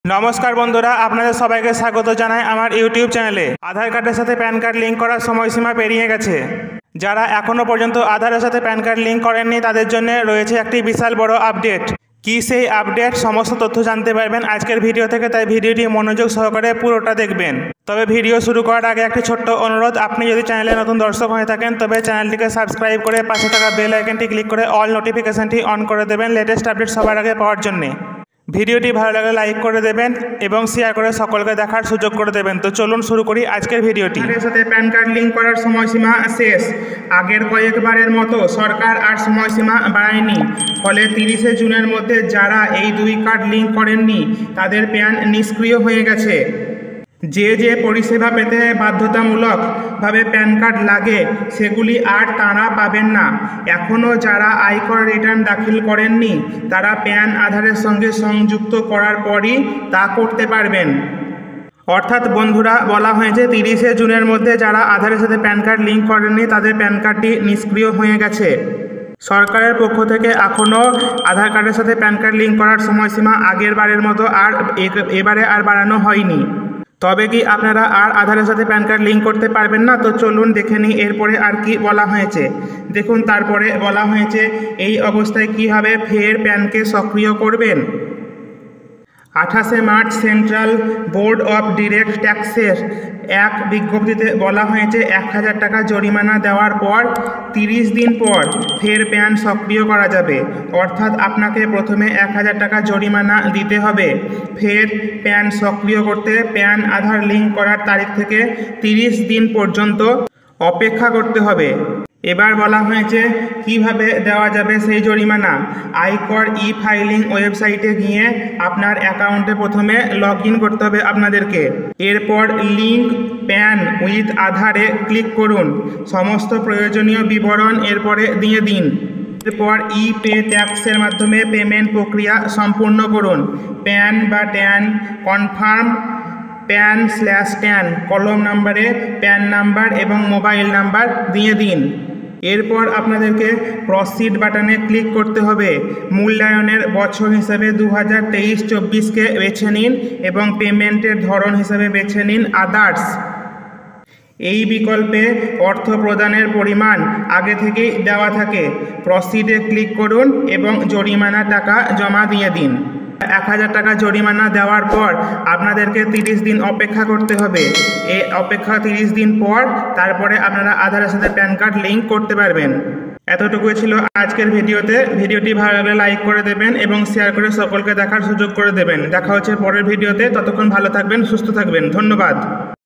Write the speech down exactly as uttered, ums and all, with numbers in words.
नमस्कार बंधुरा आपनादेर सबाइके स्वागत जानाई आमार यूट्यूब चैनेले। आधार कार्डेर साथे पैन कार्ड लिंक करार समयसीमा पेरिये गेछे। जारा एखोनो पर्यन्त आधारेर साथे पैन कार्ड लिंक करेननि तादेर जन्य रयेछे एकटी विशाल बड़ो आपडेट। कि सेई आपडेट समस्त तथ्य जानते पारबेन आजकेर भिडियो थेके, ताई भिडियोटी मनोयोग सहकारे पुरोटा देखबेन। तबे भिडियो शुरू करार आगे एकटी छोट्ट अनुरोध, आपनि यदि चैनेले नतुन दर्शक हये थाकेन तबे चैनेलटिके साबस्क्राइब करे पाशे थाका बेल आइकनटी क्लिक करे अल नोटिफिकेशनटी अन करे देबेन लेटेस्ट आपडेट सबार आगे पाওয়ার जन्य। ভিডিওটি ভালো লাগলে লাইক করে দেবেন এবং শেয়ার করে সকলকে দেখার সুযোগ করে দেবেন। তো চলুন শুরু করি আজকের ভিডিওটি। এর সাথে প্যান কার্ড লিংক করার সময়সীমা শেষ। আগের কয়েকবারের মতো সরকার আর সময়সীমা বাড়ায়নি, ফলে তিরিশে জুনের মধ্যে যারা এই দুই কার্ড লিংক করেননি তাদের প্যান নিষ্ক্রিয় হয়ে গেছে। যে যে পরিষেবা পেতে বাধ্যতামূলকভাবে প্যান কার্ড লাগে সেগুলি আর তারা পাবেন না। এখনও যারা আয়কর রিটার্ন দাখিল করেননি তারা প্যান আধারের সঙ্গে সংযুক্ত করার পরই তা করতে পারবেন। অর্থাৎ বন্ধুরা, বলা হয়েছে তিরিশে জুনের মধ্যে যারা আধারের সাথে প্যান কার্ড লিঙ্ক করেননি তাদের প্যান কার্ডটি নিষ্ক্রিয় হয়ে গেছে। সরকারের পক্ষ থেকে এখনও আধার কার্ডের সাথে প্যান কার্ড লিঙ্ক করার সময়সীমা আগের বারের মতো আর এবারে আর বাড়ানো হয়নি। তবে কি আপনারা আর আধারের সাথে প্যান কার্ড লিঙ্ক করতে পারবেন না? তো চলুন দেখে নিই এরপরে আর কি বলা হয়েছে। দেখুন, তারপরে বলা হয়েছে এই অবস্থায় কীভাবে ফের প্যানকে সক্রিয় করবেন। আঠাশে March central board of direct ট্যাক্সের এক বিজ্ঞপ্তিতে বলা হয়েছে এক হাজার টাকা জরিমানা দেওয়ার পর তিরিশ দিন পর ফের প্যান সক্রিয় করা যাবে। অর্থাৎ আপনাকে প্রথমে এক হাজার টাকা জরিমানা দিতে হবে। ফের প্যান সক্রিয় করতে প্যান আধার লিঙ্ক করার তারিখ থেকে তিরিশ দিন পর্যন্ত অপেক্ষা করতে হবে। এবার বলা হয়েছে কিভাবে দেওয়া যাবে সেই জরিমানা। আয়কর ই ফাইলিং ওয়েবসাইটে গিয়ে আপনার অ্যাকাউন্টে প্রথমে লগ ইন করতে হবে আপনাদেরকে। এরপর লিঙ্ক প্যান উইথ আধারে ক্লিক করুন। সমস্ত প্রয়োজনীয় বিবরণ এরপরে দিয়ে দিন। এরপর ই পে ট্যাক্সের মাধ্যমে পেমেন্ট প্রক্রিয়া সম্পূর্ণ করুন। প্যান বা TAN confirm PAN slash TAN কলম নাম্বারে প্যান নাম্বার এবং মোবাইল নাম্বার দিয়ে দিন। এরপর আপনাদেরকে প্রসিড বাটনে ক্লিক করতে হবে। মূল্যায়নের বছর হিসাবে দু হাজার তেইশ চব্বিশকে বেছে নিন এবং পেমেন্টের ধরন হিসাবে বেছে নিন আদার্স। এই বিকল্পে অর্থ প্রদানের পরিমাণ আগে থেকেই দেওয়া থাকে। প্রসিডে ক্লিক করুন এবং জরিমানা টাকা জমা দিয়ে দিন। এক হাজার টাকা জরিমানা দেওয়ার পর আপনাদেরকে তিরিশ দিন অপেক্ষা করতে হবে। এই অপেক্ষা তিরিশ দিন পর তারপরে আপনারা আধারের সাথে প্যান কার্ড লিঙ্ক করতে পারবেন। এতটুকুই ছিল আজকের ভিডিওতে। ভিডিওটি ভালো লাগলে লাইক করে দেবেন এবং শেয়ার করে সকলকে দেখার সুযোগ করে দেবেন। দেখা হচ্ছে পরের ভিডিওতে। ততক্ষণ ভালো থাকবেন, সুস্থ থাকবেন। ধন্যবাদ।